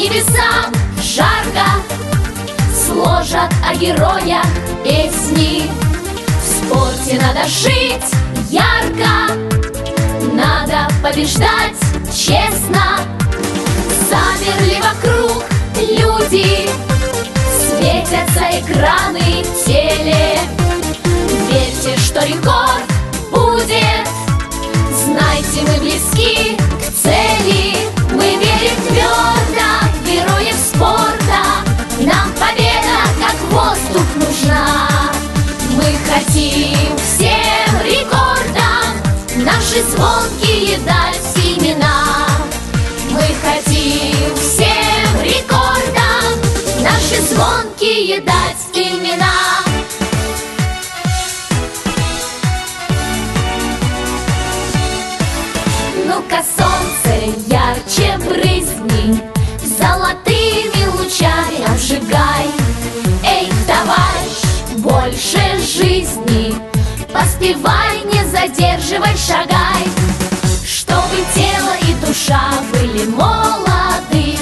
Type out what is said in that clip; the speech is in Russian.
небесам жарко, сложат о героях песни. В спорте надо жить ярко, надо побеждать честно. Замерли вокруг люди, светятся экраны в теле. Верьте, что рекорд будет, знайте, мы близки к цели. Мы верим твердо в героев спорта, нам победа как воздух нужна. Мы хотим всем рекордам наши звонкие дать имена. Мы хотим всем рекордам наши звонкие дать имена. Ну-ка, солнце, ярче брызни, золотыми лучами обжигай. Эй, товарищ, больше жизни, поспевай, не задерживай, шагай. Чтобы тело и душа были молоды,